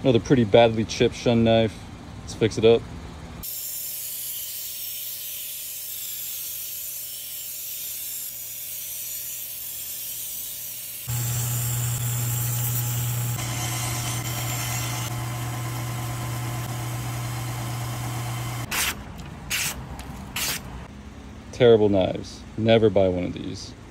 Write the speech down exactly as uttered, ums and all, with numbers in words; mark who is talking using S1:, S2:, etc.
S1: Another pretty badly chipped Shun knife. Let's fix it up. Terrible knives. Never buy one of these.